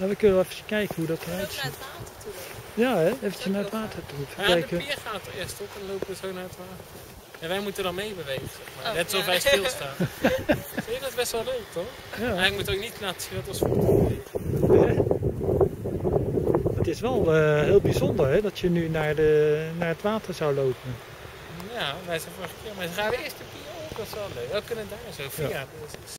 Nou, we kunnen wel even kijken hoe dat We eruit kunnen naar ziet. het water toe lopen. Ja, hè? Even naar het water toe. Even Ja, de kijken. pier gaat er eerst op en dan lopen we zo naar het water. En wij moeten dan mee bewegen, zeg maar. Oh, Net alsof ja. wij stilstaan. Zie je, dat is best wel leuk, toch? Ja. Maar ik moet ook niet laten zien dat als voet. Het is wel heel bijzonder hè, dat je nu naar het water zou lopen. Ja, wij zijn vorige keer. Maar gaan we eerst de pier op? Dat is wel leuk. We kunnen daar zo via. Ja.